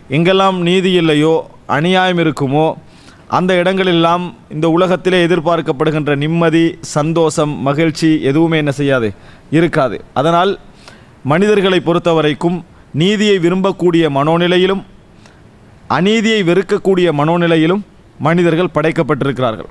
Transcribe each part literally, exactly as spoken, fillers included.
எங்கெல்லாம் நீதி இல்லையோ, அநியாயம் இருக்குமோ, அந்த இடங்களெல்லாம் இந்த உலகத்திலே எதிர்பார்க்கப்படுகின்ற நிம்மதி, சந்தோஷம், மகிழ்ச்சி எதுவுமே என்ன செய்யாது, இருக்காது. அதனால் மனிதர்களை பொறுத்த வரைக்கும் நீதியை விரும்பக்கூடிய மனோநிலையிலும் அநீதியை வெறுக்கக்கூடிய மனோநிலையிலும் மனிதர்கள் படைக்கப்பட்டிருக்கிறார்கள்.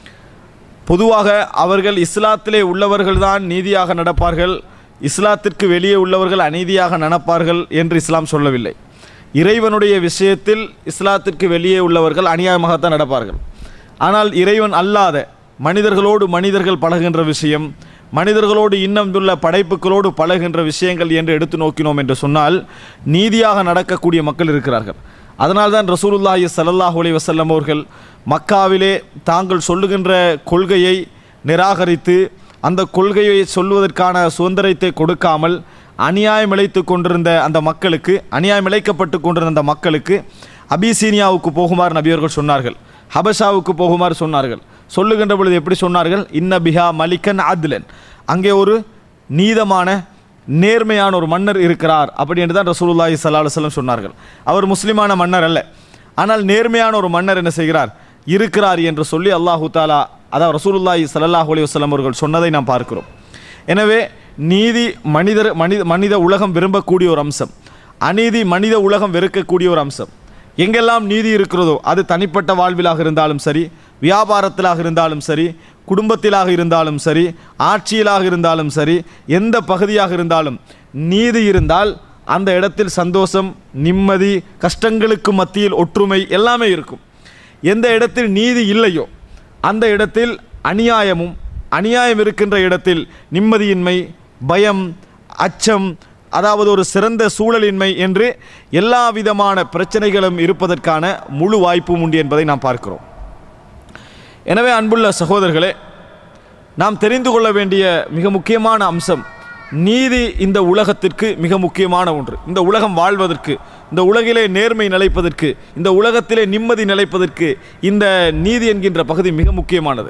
பொதுவாக அவர்கள் இஸ்லாத்திலே உள்ளவர்கள்தான் நீதியாக நடப்பார்கள், இஸ்லாத்திற்கு வெளியே உள்ளவர்கள் அநீதியாக நடப்பார்கள் என்று இஸ்லாம் சொல்லவில்லை. இறைவனுடைய விஷயத்தில் இஸ்லாத்திற்கு வெளியே உள்ளவர்கள் அநியாயமாகத்தான் நடப்பார்கள். ஆனால் இறைவன் அல்லாத மனிதர்களோடு மனிதர்கள் பழகின்ற விஷயம், மனிதர்களோடு இன்னும் உள்ள படைப்புகளோடு பழகின்ற விஷயங்கள் என்று எடுத்து நோக்கினோம் என்று சொன்னால் நீதியாக நடக்கக்கூடிய மக்கள் இருக்கிறார்கள். அதனால்தான் ரசூலுல்லாஹி ஸல்லல்லாஹு அலைஹி வஸல்லம் அவர்கள் மக்காவிலே தாங்கள் சொல்லுகின்ற கொள்கையை நிராகரித்து அந்த கொள்கையை சொல்வதற்கான சுதந்திரத்தை கொடுக்காமல் அநியாயம் இழைத்து கொண்டிருந்த அந்த மக்களுக்கு, அநியாயம் இழைக்கப்பட்டு கொண்டிருந்த அந்த மக்களுக்கு அபிசீனியாவுக்கு போகுமாறு நபியவர்கள் சொன்னார்கள், ஹபஷாவுக்கு போகுமாறு சொன்னார்கள். சொல்லுகின்ற பொழுது எப்படி சொன்னார்கள்? இன்ன பிஹா மலிகன் அத்லன், அங்கே ஒரு நீதமான நேர்மையான ஒரு மன்னர் இருக்கிறார் அப்படி என்று தான் ரசூலுல்லாஹி ஸல்லல்லாஹு அலைஹி வஸல்லம் சொன்னார்கள். அவர் முஸ்லிமான மன்னர் அல்ல, ஆனால் நேர்மையான ஒரு மன்னர் என்ன செய்கிறார், இருக்கிறார் என்று சொல்லி அல்லாஹு தாலா, அதாவது ரசூலுல்லாஹி ஸல்லல்லாஹு அலைஹி வஸல்லம் அவர்கள் சொன்னதை நாம் பார்க்கிறோம். எனவே நீதி மனிதர் மனித மனித உலகம் விரும்பக்கூடிய ஒரு அம்சம், அநீதி மனித உலகம் வெறுக்கக்கூடிய ஒரு அம்சம். எங்கெல்லாம் நீதி இருக்கிறதோ, அது தனிப்பட்ட வாழ்விலாக இருந்தாலும் சரி, வியாபாரத்திலாக இருந்தாலும் சரி, குடும்பத்திலாக இருந்தாலும் சரி, ஆட்சியிலாக இருந்தாலும் சரி, எந்த பகுதியாக இருந்தாலும் நீதி இருந்தால் அந்த இடத்தில் சந்தோஷம், நிம்மதி, கஷ்டங்களுக்கு மத்தியில் ஒற்றுமை எல்லாமே இருக்கும். எந்த இடத்தில் நீதி இல்லையோ அந்த இடத்தில் அநியாயமும், அநியாயம் இருக்கின்ற இடத்தில் நிம்மதியின்மை, பயம், அச்சம், அதாவது ஒரு சிறந்த சூழலின்மை என்று எல்லா விதமான பிரச்சனைகளும் இருப்பதற்கான முழு வாய்ப்பும் உண்டு என்பதை நாம் பார்க்கிறோம். எனவே அன்புள்ள சகோதரர்களே, நாம் தெரிந்து கொள்ள வேண்டிய மிக முக்கியமான அம்சம், நீதி இந்த உலகத்திற்கு மிக முக்கியமான ஒன்று. இந்த உலகம் வாழ்வதற்கு, இந்த உலகிலே நேர்மை நிலைப்பதற்கு, இந்த உலகத்திலே நிம்மதி நிலைப்பதற்கு இந்த நீதி என்கின்ற பகுதி மிக முக்கியமானது.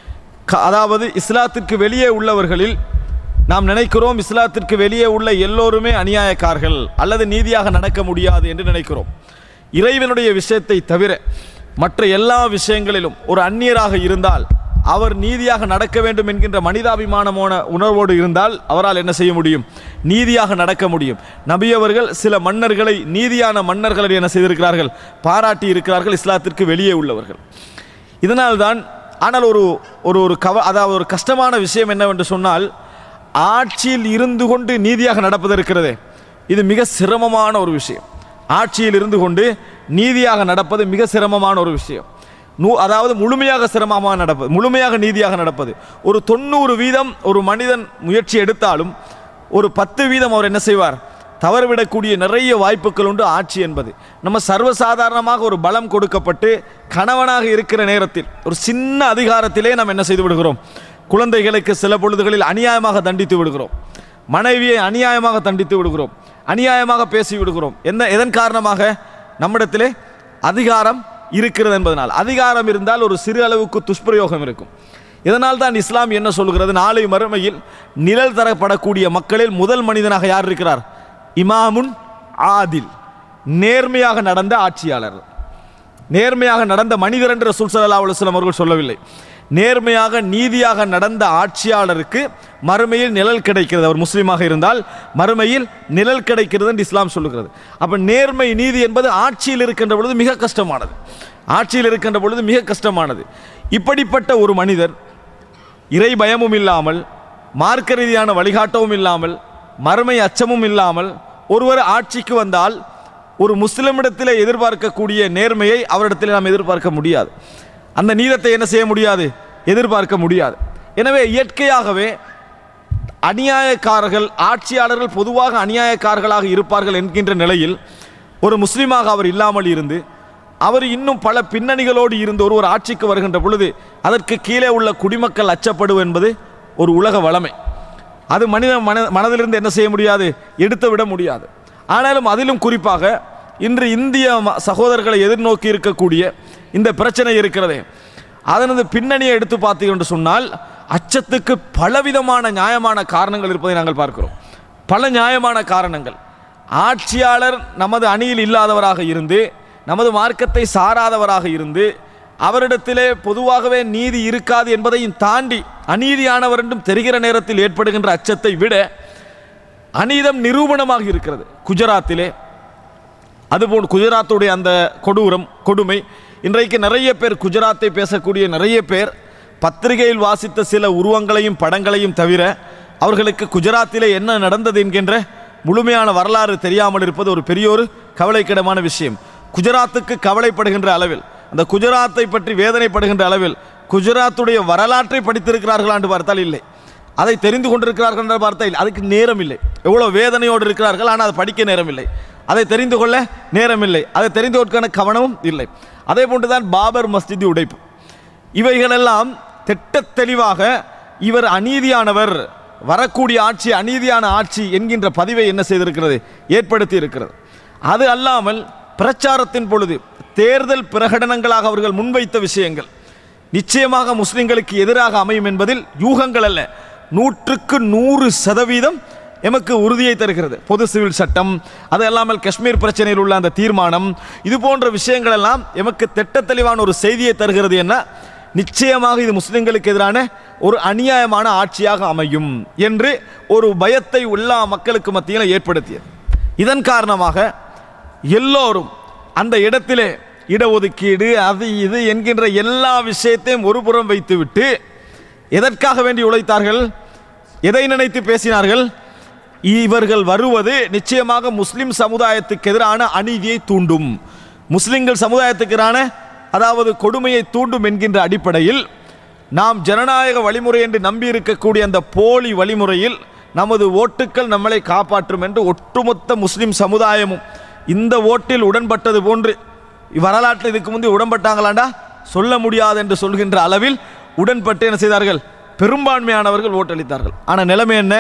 அதாவது இஸ்லாத்திற்கு வெளியே உள்ளவர்களில் நாம் நினைக்கிறோம் இஸ்லாத்திற்கு வெளியே உள்ள எல்லோருமே அநியாயக்காரர்கள் அல்லது நீதியாக நடக்க முடியாது என்று நினைக்கிறோம். இறைவனுடைய விஷயத்தை தவிர மற்ற எல்லா விஷயங்களிலும் ஒரு அந்நியராக இருந்தால் அவர் நீதியாக நடக்க வேண்டும் என்கின்ற மனிதாபிமானமான உணர்வோடு இருந்தால் அவரால் என்ன செய்ய முடியும், நீதியாக நடக்க முடியும். நபி அவர்கள் சில மன்னர்களை நீதியான மன்னர்களை என்ன செய்திருக்கிறார்கள், பாராட்டி இருக்கிறார்கள் இஸ்லாத்திற்கு வெளியே உள்ளவர்கள். இதனால்தான் ஆனால் ஒரு ஒரு ஒரு கவ அதாவது ஒரு கஷ்டமான விஷயம் என்னவென்று சொன்னால், ஆட்சியில் இருந்து கொண்டு நீதியாக நடப்பது இருக்கிறதே, இது மிக சிரமமான ஒரு விஷயம். ஆட்சியில் இருந்து கொண்டு நீதியாக நடப்பது மிக சிரமமான ஒரு விஷயம். நூ அதாவது முழுமையாக சிரமமாக நடப்பது, முழுமையாக நீதியாக நடப்பது. ஒரு தொண்ணூறு வீதம் ஒரு மனிதன் முயற்சி எடுத்தாலும் ஒரு பத்து வீதம் அவர் என்ன செய்வார், தவறுவிடக்கூடிய நிறைய வாய்ப்புகள் உண்டு. ஆட்சி என்பது நம்ம சர்வசாதாரணமாக ஒரு பலம் கொடுக்கப்பட்டு கணவனாக இருக்கிற நேரத்தில் ஒரு சின்ன அதிகாரத்திலே நாம் என்ன செய்து விடுகிறோம், குழந்தைகளுக்கு சில பொழுதுகளில் அநியாயமாக தண்டித்து விடுகிறோம், மனைவியை அநியாயமாக தண்டித்து விடுகிறோம், அநியாயமாக பேசி விடுகிறோம். என்ன எதன் காரணமாக? நம்மிடத்திலே அதிகாரம் இருக்கிறது என்பதனால். அதிகாரம் இருந்தால் ஒரு சிறு அளவுக்கு துஷ்பிரயோகம் இருக்கும். இதனால் தான் இஸ்லாம் என்ன சொல்கிறது, நாளை மறுமையில் நிழல் தரப்படக்கூடிய மக்களில் முதல் மனிதனாக யார் இருக்கிறார், இமாமுன் ஆதில், நேர்மையாக நடந்த ஆட்சியாளர். நேர்மையாக நடந்த மனிதர் என்று ரசூல் ஸல்லல்லாஹு அலைஹி வஸல்லம் அவர்கள் சொல்லவில்லை, நேர்மையாக நீதியாக நடந்த ஆட்சியாளருக்கு மறுமையில் நிழல் கிடைக்கிறது. அவர் முஸ்லீமாக இருந்தால் மறுமையில் நிழல் கிடைக்கிறது என்று இஸ்லாம் சொல்லுகிறது. அப்ப நேர்மை நீதி என்பது ஆட்சியில் இருக்கின்ற பொழுது மிக கஷ்டமானது, ஆட்சியில் இருக்கின்ற பொழுது மிக கஷ்டமானது. இப்படிப்பட்ட ஒரு மனிதர் இறை பயமும் இல்லாமல், மார்க்க ரீதியான வழிகாட்டவும் இல்லாமல், மறுமை அச்சமும் இல்லாமல் ஒருவர் ஆட்சிக்கு வந்தால் ஒரு முஸ்லிமிடத்தில் எதிர்பார்க்கக்கூடிய நேர்மையை அவரிடத்தில் நாம் எதிர்பார்க்க முடியாது. அந்த நீதத்தை என்ன செய்ய முடியாது, எதிர்பார்க்க முடியாது. எனவே இயற்கையாகவே அநியாயக்காரர்கள், ஆட்சியாளர்கள் பொதுவாக அநியாயக்காரர்களாக இருப்பார்கள் என்கின்ற நிலையில் ஒரு முஸ்லீமாக அவர் இல்லாமல் இருந்து அவர் இன்னும் பல பின்னணிகளோடு இருந்து ஒரு ஒரு ஆட்சிக்கு வருகின்ற பொழுது அதற்கு கீழே உள்ள குடிமக்கள் அச்சப்படுவது என்பது ஒரு உலக வளமை. அது மனித மன மனதிலிருந்து என்ன செய்ய முடியாது, எடுத்து விட முடியாது. ஆனாலும் அதிலும் குறிப்பாக இன்று இந்திய சகோதரர்களை எதிர்நோக்கி இருக்கக்கூடிய இந்த பிரச்சனை இருக்கிறதே, அதனது பின்னணியை எடுத்து பார்த்தீர்கள் என்று சொன்னால் அச்சத்துக்கு பலவிதமான நியாயமான காரணங்கள் இருப்பதை நாங்கள் பார்க்கிறோம். பல நியாயமான காரணங்கள். ஆட்சியாளர் நமது அணியில் இல்லாதவராக இருந்து, நமது மார்க்கத்தை சாராதவராக இருந்து, அவரிடத்திலே பொதுவாகவே நீதி இருக்காது என்பதையும் தாண்டி அநீதியானவர் என்றும் தெரிகிற நேரத்தில் ஏற்படுகின்ற அச்சத்தை விட அநீதம் நிரூபணமாக இருக்கிறது. குஜராத்திலே அதுபோல் குஜராத்துடைய அந்த கொடூரம் கொடுமை இன்றைக்கு நிறைய பேர் குஜராத்தை பேசக்கூடிய நிறைய பேர் பத்திரிகையில் வாசித்த சில உருவங்களையும் படங்களையும் தவிர அவர்களுக்கு குஜராத்திலே என்ன நடந்தது என்கின்ற முழுமையான வரலாறு தெரியாமல் இருப்பது ஒரு பெரிய ஒரு கவலைக்கிடமான விஷயம். குஜராத்துக்கு கவலைப்படுகின்ற அளவில், அந்த குஜராத்தை பற்றி வேதனைப்படுகின்ற அளவில் குஜராத்துடைய வரலாற்றை படித்திருக்கிறார்களா என்று பார்த்தால் இல்லை, அதை தெரிந்து கொண்டிருக்கிறார்கள் என்று பார்த்தால் அதுக்கு நேரம் இல்லை. எவ்வளோ வேதனையோடு இருக்கிறார்கள், ஆனால் அதை படிக்க நேரம் இல்லை, அதை தெரிந்து கொள்ள நேரம் இல்லை, அதை தெரிந்து கொள்வதற்கான கவனமும் இல்லை. அதே போன்றுதான் பாபர் மஸ்ஜித் உடைப்பு. இவைகளெல்லாம் திட்ட தெளிவாக இவர் அநீதியானவர், வரக்கூடிய ஆட்சி அநீதியான ஆட்சி என்கின்ற பதிவை என்ன செய்திருக்கிறது, ஏற்படுத்தி இருக்கிறது. அது அல்லாமல் பிரச்சாரத்தின் பொழுது தேர்தல் பிரகடனங்களாக அவர்கள் முன்வைத்த விஷயங்கள் நிச்சயமாக முஸ்லிம்களுக்கு எதிராக அமையும் என்பதில் யூகங்கள் அல்ல, நூற்றுக்கு நூறு சதவீதம் எமக்கு உறுதியை தருகிறது. பொது சிவில் சட்டம், அது அல்லாமல் காஷ்மீர் பிரச்சனையில் உள்ள அந்த தீர்மானம், இது போன்ற விஷயங்கள் எல்லாம் எமக்கு திட்ட தெளிவான ஒரு செய்தியை தருகிறது. என்ன, நிச்சயமாக இது முஸ்லிம்களுக்கு எதிரான ஒரு அநியாயமான ஆட்சியாக அமையும் என்று ஒரு பயத்தை எல்லா மக்களுக்கு மத்தியில் ஏற்படுத்தியது. இதன் காரணமாக எல்லோரும் அந்த இடத்திலே இடஒதுக்கீடு அது இது என்கின்ற எல்லா விஷயத்தையும் ஒரு புறம் வைத்துவிட்டு எதற்காக வேண்டி உழைத்தார்கள், எதை நினைத்து பேசினார்கள், இவர்கள் வருவது நிச்சயமாக முஸ்லிம் சமுதாயத்துக்கு எதிரான அநீதியை தூண்டும், முஸ்லிம்கள் சமுதாயத்துக்கு எதிரான அதாவது கொடுமையை தூண்டும் என்கின்ற அடிப்படையில் நாம் ஜனநாயக வழிமுறை என்று நம்பி இருக்கக்கூடிய அந்த போலி வழிமுறையில் நமது ஓட்டுக்கள் நம்மளை காப்பாற்றும் என்று ஒட்டுமொத்த முஸ்லிம் சமுதாயமும் இந்த ஓட்டில் உடன்பட்டது போன்று வரலாற்றில் இதுக்கு முந்தைய உடன்பட்டாங்களாண்டா சொல்ல முடியாது என்று சொல்கின்ற அளவில் உடன்பட்டு என்ன செய்தார்கள், பெரும்பான்மையானவர்கள் ஓட்டளித்தார்கள். ஆனால் நிலைமை என்ன,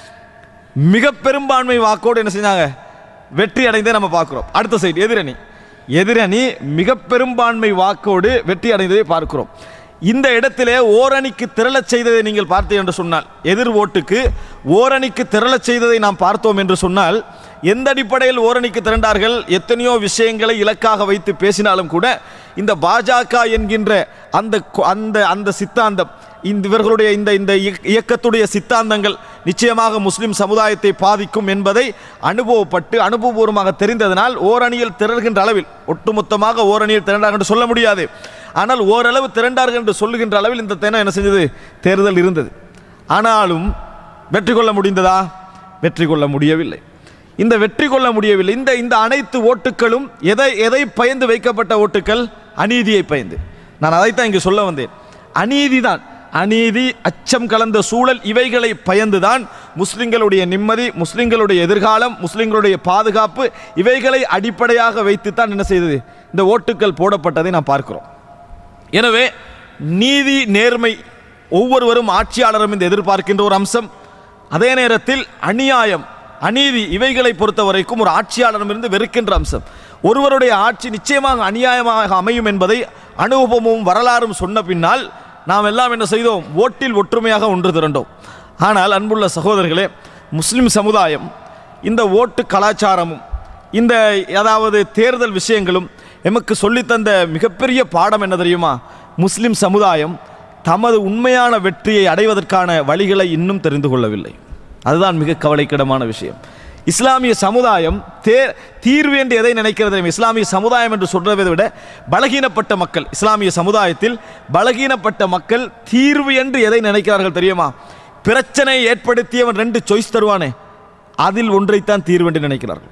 மிக பெரும்பான்மை வாக்கோடு என்ன செஞ்சாங்க, வெற்றி அடைந்தே நம்ம பார்க்கிறோம். அடுத்த சைடு எதிரணி எதிரணி மிக பெரும்பான்மை வாக்கோடு வெற்றி அடைந்ததை பார்க்கிறோம். இந்த இடத்திலே ஓரணிக்கு திரளச் செய்ததை நீங்கள் பார்த்தீர்கள் என்று சொன்னால், எதிர் ஓட்டுக்கு ஓரணிக்கு திரளச் செய்ததை நாம் பார்த்தோம் என்று சொன்னால், எந்த அடிப்படையில் ஓரணிக்கு திரண்டார்கள், எத்தனையோ விஷயங்களை இலக்காக வைத்து பேசினாலும் கூட இந்த பாஜக என்கின்ற அந்த அந்த அந்த சித்தாந்தம், இந்த இவர்களுடைய இந்த இந்த இயக்கத்துடைய சித்தாந்தங்கள் நிச்சயமாக முஸ்லிம் சமுதாயத்தை பாதிக்கும் என்பதை அனுபவப்பட்டு அனுபவபூர்வமாக தெரிந்ததனால் ஓரணியில் திரள்கின்ற அளவில், ஒட்டுமொத்தமாக ஓரணியில் திரண்டார்கள் என்று சொல்ல முடியாது, ஆனால் ஓரளவு திரண்டார்கள் என்று சொல்லுகின்ற அளவில் இந்த தேனை என்ன செஞ்சது, தேர்தல் இருந்தது. ஆனாலும் வெற்றி கொள்ள முடிந்ததா, வெற்றி கொள்ள முடியவில்லை. இந்த வெற்றி கொள்ள முடியவில்லை. இந்த இந்த அனைத்து ஓட்டுகளும் எதை எதை பயந்து வைக்கப்பட்ட ஓட்டுக்கள், அநீதியை பயந்து. நான் அதைத்தான் இங்கு சொல்ல வந்தேன். அநீதி தான், அநீதி, அச்சம் கலந்த சூழல், இவைகளை பயந்துதான் முஸ்லிம்களுடைய நிம்மதி, முஸ்லிம்களுடைய எதிர்காலம், முஸ்லிம்களுடைய பாதுகாப்பு, இவைகளை அடிப்படையாக வைத்துத்தான் என்ன செய்தது, இந்த ஓட்டுக்கள் போடப்பட்டதை நாம் பார்க்கிறோம். எனவே நீதி, நேர்மை ஒவ்வொருவரும் ஆட்சியாளரும் இந்த எதிர்பார்க்கின்ற ஒரு அம்சம். அதே நேரத்தில் அநியாயம், அநீதி, இவைகளை பொறுத்த வரைக்கும் ஒரு ஆட்சியாளரும் இருந்து வெறுக்கின்ற அம்சம். ஒருவருடைய ஆட்சி நிச்சயமாக அநியாயமாக அமையும் என்பதை அனுபவமும் வரலாறும் சொன்ன பின்னால் நாம் எல்லாம் என்ன செய்தோம், ஓட்டில் ஒற்றுமையாக ஒன்று திரண்டோம். ஆனால் அன்புள்ள சகோதரர்களே, முஸ்லிம் சமுதாயம் இந்த ஓட்டு கலாச்சாரமும் இந்த அதாவது தேர்தல் விஷயங்களும் எமக்கு சொல்லித்தந்த மிகப்பெரிய பாடம் என்ன தெரியுமா, முஸ்லிம் சமுதாயம் தமது உண்மையான வெற்றியை அடைவதற்கான வழிகளை இன்னும் தெரிந்து கொள்ளவில்லை. அதுதான் மிக கவலைக்கிடமான விஷயம். இஸ்லாமிய சமுதாயம் தே தீர்வு என்று எதை நினைக்கிறது, இஸ்லாமிய சமுதாயம் என்று சொல்றதை விட பலகீனப்பட்ட மக்கள், இஸ்லாமிய சமுதாயத்தில் பலகீனப்பட்ட மக்கள் தீர்வு என்று எதை நினைக்கிறார்கள் தெரியுமா, பிரச்சனையை ஏற்படுத்தியவன் ரெண்டு சாய்ஸ் தருவானே, அதில் ஒன்றைத்தான் தீர்வு என்று நினைக்கிறார்கள்.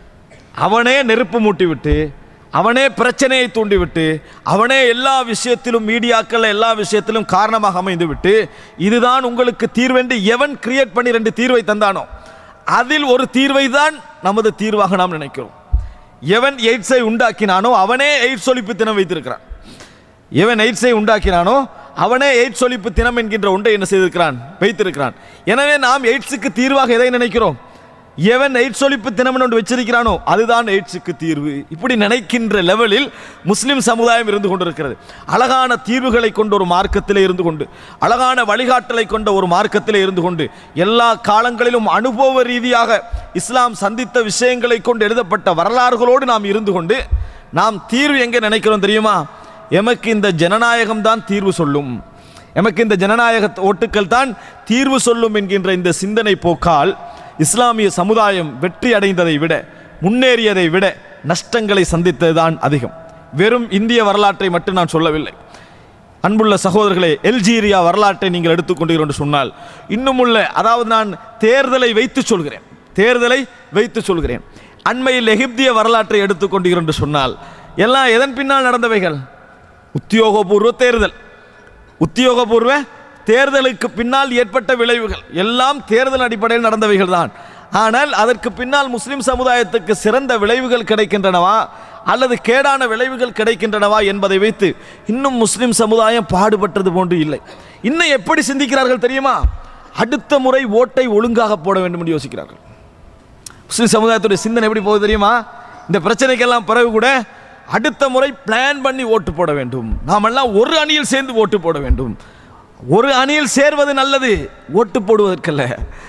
அவனே நெருப்பு மூட்டிவிட்டு, அவனே பிரச்சனையை தூண்டிவிட்டு, அவனே எல்லா விஷயத்திலும் மீடியாக்கள் எல்லா விஷயத்திலும் காரணமாக அமைந்து விட்டு, இதுதான் உங்களுக்கு தீர்வென்று எவன் கிரியேட் பண்ணி ரெண்டு தீர்வை தந்தானோ அதில் ஒரு தீர்வை தான் நமது தீர்வாக நாம் நினைக்கிறோம். எவன் எய்ட்ஸை உண்டாக்கினானோ அவனே எய்ட்ஸ் ஒழிப்பு தினம் வைத்திருக்கிறான். எவன் எய்ட்ஸை உண்டாக்கினானோ அவனே எய்ட்ஸ் ஒழிப்பு தினம் என்கின்ற ஒன்றை என்ன செய்திருக்கிறான், வைத்திருக்கிறான். எனவே நாம் எய்ட்ஸுக்கு தீர்வாக எதை நினைக்கிறோம், எவன் எய்ட்ஸ் ஒழிப்பு தினம் ஒன்று வச்சிருக்கிறானோ அதுதான் எய்ட்ஸுக்கு தீர்வு. இப்படி நினைக்கின்ற லெவலில் முஸ்லிம் சமுதாயம் இருந்து கொண்டிருக்கிறது. அழகான தீர்வுகளை கொண்ட ஒரு மார்க்கத்திலே இருந்து கொண்டு, அழகான வழிகாட்டலை கொண்ட ஒரு மார்க்கத்திலே இருந்து கொண்டு, எல்லா காலங்களிலும் அனுபவ ரீதியாக இஸ்லாம் சந்தித்த விஷயங்களை கொண்டு எழுதப்பட்ட வரலாறுகளோடு நாம் இருந்து கொண்டு நாம் தீர்வு எங்கே நினைக்கிறோம் தெரியுமா? எமக்கு இந்த ஜனநாயகம் தான் தீர்வு சொல்லும், எமக்கு இந்த ஜனநாயக ஓட்டுக்கள் தான் தீர்வு சொல்லும் என்கின்ற இந்த சிந்தனை போக்கால் இஸ்லாமிய சமுதாயம் வெற்றி அடைந்ததை விட, முன்னேறியதை விட நஷ்டங்களை சந்தித்ததுதான் அதிகம். வெறும் இந்திய வரலாற்றை மட்டும் நான் சொல்லவில்லை. அன்புள்ள சகோதரர்களே, எல்ஜீரியா வரலாற்றை நீங்கள் எடுத்துக்கொண்டீர்கள் என்று சொன்னால் இன்னும் உள்ள, அதாவது நான் தேர்தலை வைத்து சொல்கிறேன், தேர்தலை வைத்து சொல்கிறேன். அண்மையில் எகிப்திய வரலாற்றை எடுத்துக்கொண்டீர்கள் என்று சொன்னால் எல்லாம் எதன் பின்னால் நடந்தவைகள்? உத்தியோகபூர்வ தேர்தல். உத்தியோகபூர்வ தேர்தலுக்கு பின்னால் ஏற்பட்ட விளைவுகள் எல்லாம் தேர்தல் அடிப்படையில் நடந்தவைகள் தான். ஆனால் அதற்கு பின்னால் முஸ்லிம் சமுதாயத்துக்கு சிறந்த விளைவுகள் கிடைக்கின்றனவா அல்லது கேடான விளைவுகள் கிடைக்கின்றனவா என்பதை வைத்து இன்னும் முஸ்லிம் சமுதாயம் பாடுபட்டது போன்று இல்லை. இன்னும் எப்படி சிந்திக்கிறார்கள் தெரியுமா? அடுத்த முறை ஓட்டை ஒழுங்காக போட வேண்டும் என்று யோசிக்கிறார்கள். முஸ்லிம் சமுதாயத்துடைய சிந்தனை எப்படி போகுது தெரியுமா? இந்த பிரச்சனைக்கெல்லாம் பிறகு கூட அடுத்த முறை பிளான் பண்ணி ஓட்டு போட வேண்டும், நாமெல்லாம் ஒரு அணியில் சேர்ந்து ஓட்டு போட வேண்டும். ஒரு அணியில் சேர்வது நல்லது, ஓட்டு போடுவதற்கல்ல.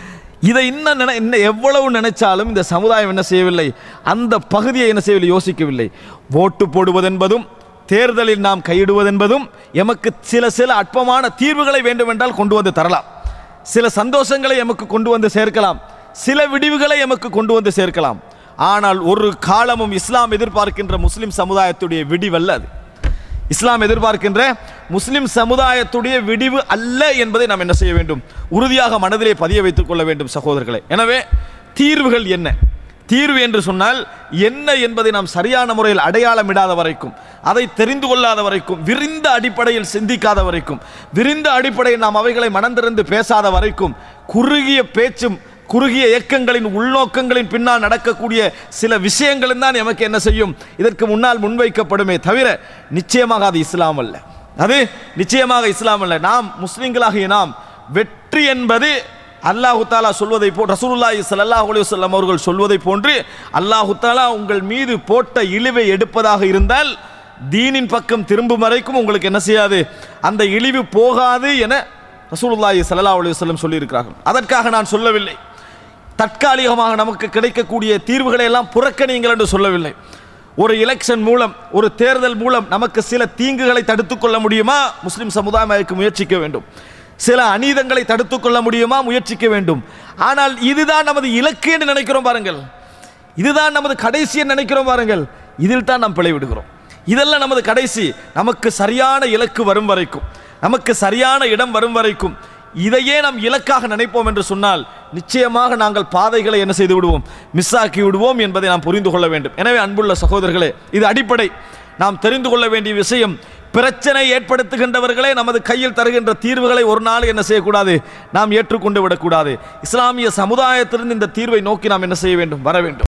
இதை இன்னும் நினை இன்னும் எவ்வளவு நினைச்சாலும் இந்த சமுதாயம் என்ன செய்யவில்லை, அந்த பகுதியை என்ன செய்யவில்லை, யோசிக்கவில்லை. ஓட்டு போடுவதென்பதும் தேர்தலில் நாம் கையிடுவதென்பதும் எமக்கு சில சில அற்பமான தீர்வுகளை வேண்டுமென்றால் கொண்டு வந்து தரலாம், சில சந்தோஷங்களை எமக்கு கொண்டு வந்து சேர்க்கலாம், சில விடிவுகளை எமக்கு கொண்டு வந்து சேர்க்கலாம். ஆனால் ஒரு காலமும் இஸ்லாம் எதிர்பார்க்கின்ற முஸ்லிம் சமுதாயத்துடைய விடிவல்ல அது. இஸ்லாம் எதிர்பார்க்கின்ற முஸ்லிம் சமுதாயத்துடைய விடிவு அல்ல என்பதை நாம் என்ன செய்ய வேண்டும், உறுதியாக மனதிலே பதிய வைத்துக் கொள்ள வேண்டும் சகோதரர்களே. எனவே தீர்வுகள் என்ன, தீர்வு என்று சொன்னால் என்ன என்பதை நாம் சரியான முறையில் அடையாளமிடாத வரைக்கும், அதை தெரிந்து கொள்ளாத வரைக்கும், விரிந்த அடிப்படையில் சிந்திக்காத வரைக்கும், விரிந்த அடிப்படையில் நாம் அவைகளை மனந்திறந்து பேசாத வரைக்கும், குறுகிய பேச்சும் குறுகிய இயக்கங்களின் உள்நோக்கங்களின் பின்னால் நடக்கக்கூடிய சில விஷயங்களும் தான் எமக்கு என்ன செய்யும், இதற்கு முன்னால் முன்வைக்கப்படுமே தவிர நிச்சயமாக அது இஸ்லாம் அல்ல, அது நிச்சயமாக இஸ்லாம் அல்ல. நாம் முஸ்லிம்களாகிய நாம் வெற்றி என்பது அல்லாஹு தாலா சொல்வதை போ ரசூலுல்லாஹி ஸல்லல்லாஹு அலைஹி வஸல்லம் அவர்கள் சொல்வதை போன்று அல்லாஹு தாலா உங்கள் மீது போட்ட இழிவை எடுப்பதாக இருந்தால் தீனின் பக்கம் திரும்பும் வரைக்கும் உங்களுக்கு என்ன செய்யாது, அந்த இழிவு போகாது என ரசூலுல்லாஹி ஸல்லல்லாஹு அலைஹி வஸல்லம் சொல்லியிருக்கிறார்கள். அதற்காக நான் சொல்லவில்லை தற்காலிகமாக நமக்கு கிடைக்கக்கூடிய தீர்வுகளை எல்லாம் புறக்கணியுங்கள் என்று சொல்லவில்லை. ஒரு எலெக்ஷன் மூலம், ஒரு தேர்தல் மூலம் நமக்கு சில தீங்குகளை தடுத்துக் கொள்ள முடியுமா, முஸ்லிம் சமுதாயம் அதற்கு முயற்சிக்க வேண்டும். சில அநீதங்களை தடுத்துக் கொள்ள முடியுமா, முயற்சிக்க வேண்டும். ஆனால் இதுதான் நமது இலக்கு என்று நினைக்கிறோம் பாருங்கள், இதுதான் நமது கடைசி என்று நினைக்கிறோம் பாருங்கள், இதில் தான் நாம் பிழை விடுகிறோம். இதெல்லாம் நமது கடைசி. நமக்கு சரியான இலக்கு வரும் வரைக்கும், நமக்கு சரியான இடம் வரும் வரைக்கும் இதையே நாம் இலக்காக நினைப்போம் என்று சொன்னால் நிச்சயமாக நாங்கள் பாதைகளை என்ன செய்து விடுவோம், மிஸ் ஆக்கி விடுவோம் என்பதை நாம் புரிந்து கொள்ள வேண்டும். எனவே அன்புள்ள சகோதரர்களே, இது அடிப்படை. நாம் தெரிந்து கொள்ள வேண்டிய விஷயம், பிரச்சனை ஏற்படுத்துகின்றவர்களே நமது கையில் தருகின்ற தீர்வுகளை ஒரு நாள் என்ன செய்யக்கூடாது, நாம் ஏற்றுக்கொண்டு விடக்கூடாது. இஸ்லாமிய சமுதாயத்திலிருந்து இந்த தீர்வை நோக்கி நாம் என்ன செய்ய வேண்டும், வர வேண்டும்.